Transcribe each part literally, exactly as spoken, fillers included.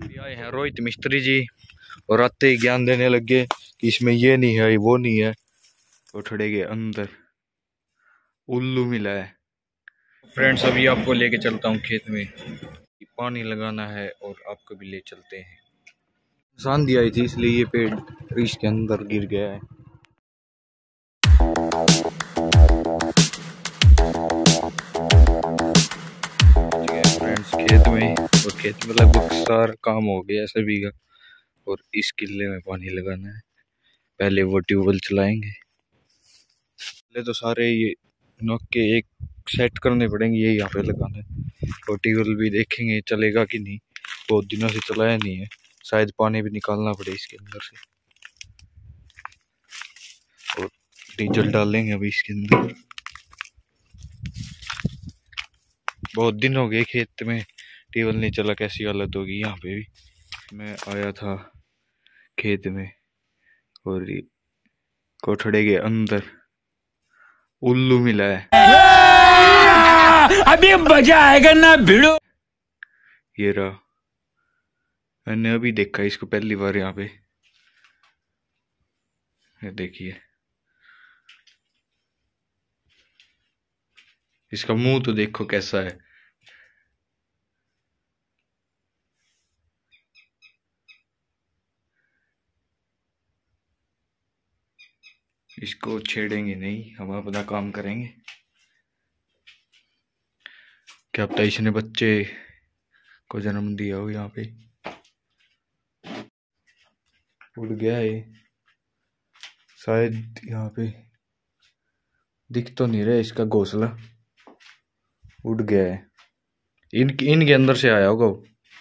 आए हैं रोहित मिस्त्री जी और आते ही ज्ञान देने लगे कि इसमें ये नहीं है वो नहीं है। कोठड़े के अंदर उल्लू मिला है। फ्रेंड्स अभी आपको लेके चलता हूँ खेत में, पानी लगाना है और आपको भी ले चलते हैं। आंधी आई थी इसलिए ये पेड़ इसके अंदर गिर गया है। फ्रेंड्स खेत में और खेत में लगभग सारा काम हो गया सभी का और इस किले में पानी लगाना है। पहले वो ट्यूबवेल चलाएंगे। पहले तो सारे ये नोक के एक सेट करने पड़ेंगे, ये यहाँ पे लगाना है। और ट्यूबवेल भी देखेंगे चलेगा कि नहीं, बहुत दिनों से चलाया नहीं है, शायद पानी भी निकालना पड़े इसके अंदर से। और डीजल डालेंगे अभी इसके अंदर। बहुत दिन हो गए खेत में ट्यूबवेल नहीं चला, कैसी हालत होगी। यहाँ पे भी मैं आया था खेत में और कोठड़े के अंदर उल्लू मिला है। अभी मजा आएगा ना भिड़ो। ये रहा, मैंने अभी देखा इसको पहली बार यहाँ पे। ये देखिए इसका मुंह तो देखो कैसा है। इसको छेड़ेंगे नहीं, हम अपना काम करेंगे। क्या पता इसने बच्चे को जन्म दिया हो। यहाँ पे उड़ गया है शायद, यहाँ पे दिख तो नहीं रहा इसका घोंसला, उड़ गया है। इन इनके अंदर से आया होगा।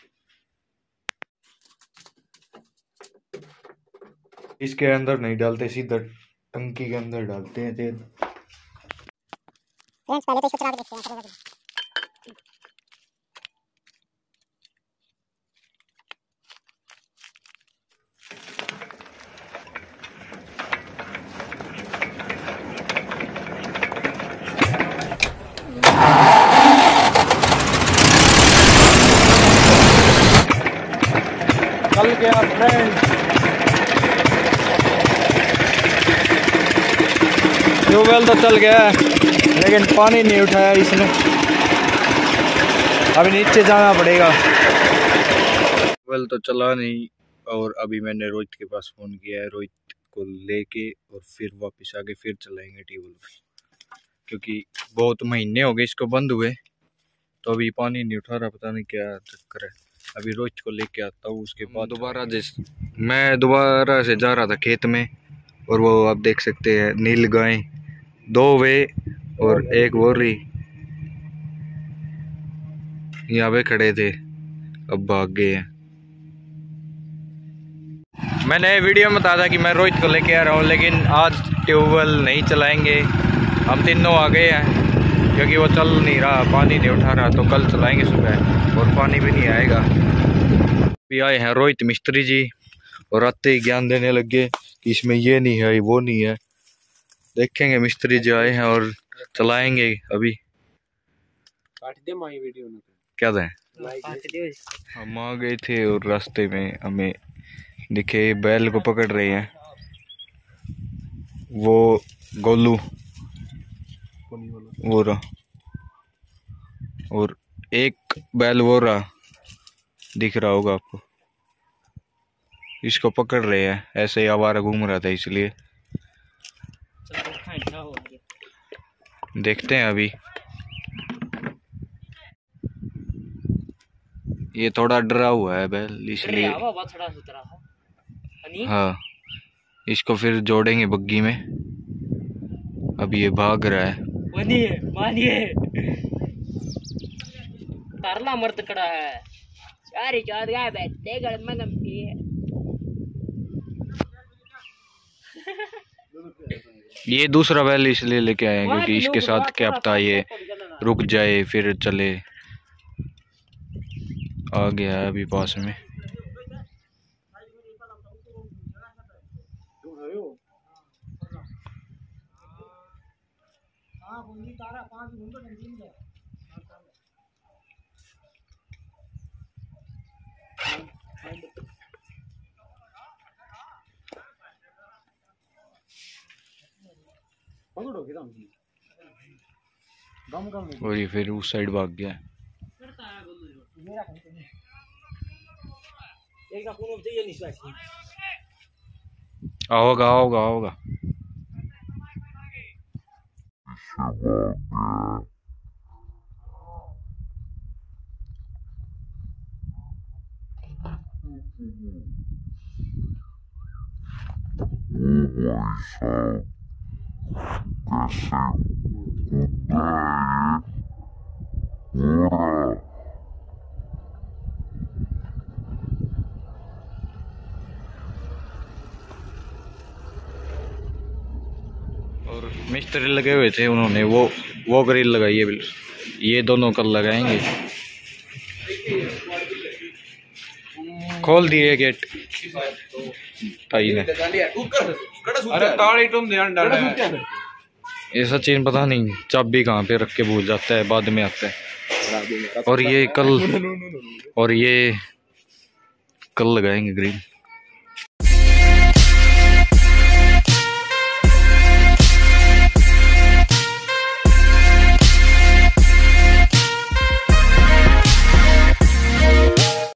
इसके अंदर नहीं डालते, सीधा टंकी के अंदर डालते हैं तेल। पहले तो इसको चला के देखते हैं। चल गया फ्रेंड, ट्यूबवेल तो चल गया लेकिन पानी नहीं उठाया इसने। अभी नीचे जाना पड़ेगा। ट्यूबवेल तो चला नहीं और अभी मैंने रोहित के पास फोन किया है, रोहित को लेके और फिर वापस आके फिर चलाएंगे ट्यूबवेल, क्योंकि बहुत महीने हो गए इसको बंद हुए तो अभी पानी नहीं उठा रहा। पता नहीं क्या चक्कर है। अभी रोहित को लेके आता हूँ, उसके बाद दोबारा जिस मैं दोबारा से जा रहा था खेत में और वो आप देख सकते हैं नील गाय, दो वे और एक बोरी यहाँ पे खड़े थे, अब भाग गए हैं। मैंने वीडियो में बताया था कि मैं रोहित को लेके आ रहा हूँ, लेकिन आज ट्यूबवेल नहीं चलाएंगे। हम तीनों आ गए हैं क्योंकि वो चल नहीं रहा, पानी नहीं उठा रहा, तो कल चलाएंगे सुबह और पानी भी नहीं आएगा। अभी आए हैं रोहित मिस्त्री जी और आते ही ज्ञान देने लगे कि इसमें ये नहीं है वो नहीं है। देखेंगे, मिस्त्री जी आए हैं और चलाएंगे। अभी क्या था, हम आ गए थे और रास्ते में हमें दिखे बैल को पकड़ रहे हैं, वो गोलू वो रहा और एक बैल वो रहा, दिख रहा होगा आपको। इसको पकड़ रहे हैं, ऐसे ही आवारा घूम रहा था इसलिए। देखते हैं अभी। ये थोड़ा डरा हुआ है बैल इसलिए। हाँ, इसको फिर जोड़ेंगे बग्गी में। अभी ये भाग रहा है। तरला मर्द खड़ा है, सारी चार गाय बैठते गड़मगम की है। ये दूसरा बैल इसलिए लेके आए हैं क्योंकि इसके साथ क्या पता ये रुक जाए फिर चले। आ गया है अभी पास में। और ये फिर उस साइड भाग गया। आओगा आओगा आओगा। और मिस्त्री लगे हुए थे, उन्होंने वो वो ग्रिल लगाई है। बिल्कुल ये दोनों कल लगाएंगे। खोल दिए गेट ताई ने। अरे ताड़ी तुम ध्यान डाल। ये सचिन पता नहीं चाबी कहाँ पे रख के भूल जाता है, बाद में आता है। और ये कल और ये कल लगाएंगे ग्रिल।